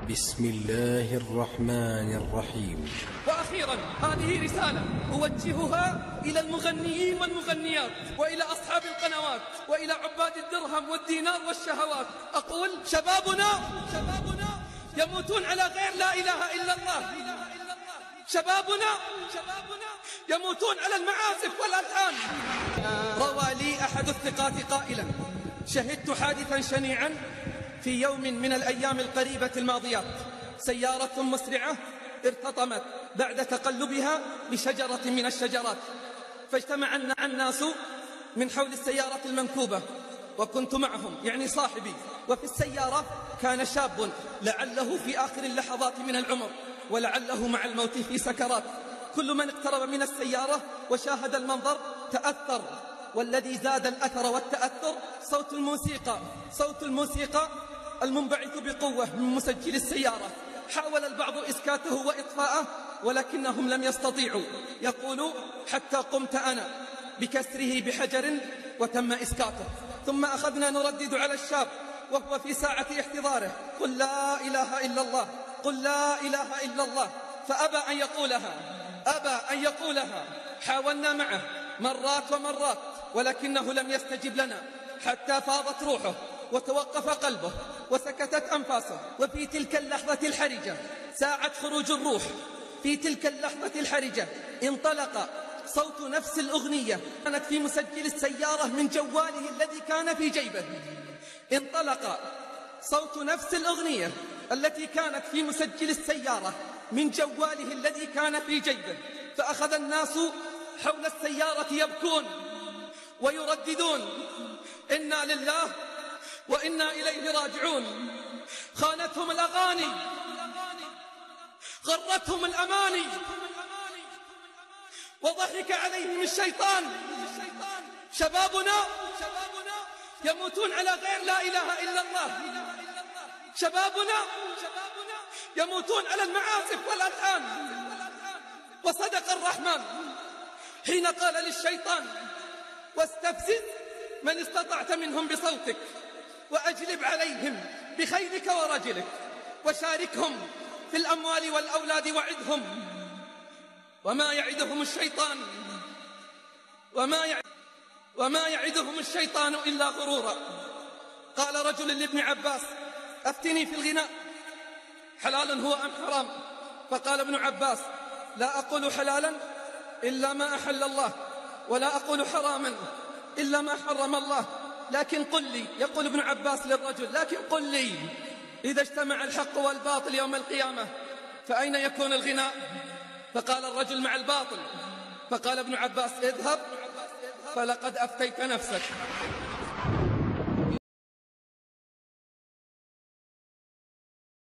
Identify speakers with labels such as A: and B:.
A: بسم الله الرحمن الرحيم.
B: وأخيرا هذه رسالة أوجهها إلى المغنيين والمغنيات وإلى أصحاب القنوات وإلى عباد الدرهم والدينار والشهوات. أقول شبابنا يموتون على غير لا إله إلا الله. شبابنا يموتون على المعازف والألحان. روى لي أحد الثقات قائلا: شهدت حادثا شنيعا في يوم من الأيام القريبة الماضيات. سيارة مسرعة ارتطمت بعد تقلبها بشجرة من الشجرات، فاجتمع الناس من حول السيارة المنكوبة، وكنت معهم يعني صاحبي. وفي السيارة كان شاب لعله في آخر اللحظات من العمر، ولعله مع الموت في سكرات. كل من اقترب من السيارة وشاهد المنظر تأثر، والذي زاد الأثر والتأثر صوت الموسيقى المنبعث بقوة من مسجل السيارة. حاول البعض إسكاته وإطفاءه ولكنهم لم يستطيعوا. يقول: حتى قمت أنا بكسره بحجر وتم إسكاته. ثم أخذنا نردد على الشاب وهو في ساعة احتضاره: قل لا إله إلا الله، قل لا إله إلا الله. فأبى أن يقولها. حاولنا معه مرات ومرات ولكنه لم يستجب لنا، حتى فاضت روحه وتوقف قلبه وسكتت أنفاسه. وفي تلك اللحظة الحرجة ساعة خروج الروح، في تلك اللحظة الحرجة انطلق صوت نفس الأغنية كانت في مسجل السيارة من جواله الذي كان في جيبه. انطلق صوت نفس الأغنية التي كانت في مسجل السيارة من جواله الذي كان في جيبه. فأخذ الناس حول السيارة يبكون ويرددون: إنا لله وإنا إليه راجعون. خانتهم الأغاني، غرتهم الأماني، وضحك عليهم الشيطان. شبابنا يموتون على غير لا إله إلا الله. شبابنا يموتون على المعازف والألحان. وصدق الرحمن حين قال للشيطان: واستفزز من استطعت منهم بصوتك وأجلب عليهم بخيلك ورجلك وشاركهم في الأموال والأولاد وعدهم وما يعدهم الشيطان إلا غرورا. قال رجل لابن عباس: أفتني في الغناء، حلال هو أم حرام؟ فقال ابن عباس: لا أقول حلالا إلا ما أحل الله، ولا أقول حراما إلا ما حرم الله، لكن قل لي، يقول ابن عباس للرجل: لكن قل لي، إذا اجتمع الحق والباطل يوم القيامة فأين يكون الغناء؟ فقال الرجل: مع الباطل. فقال ابن عباس: اذهب فلقد أفتيت نفسك.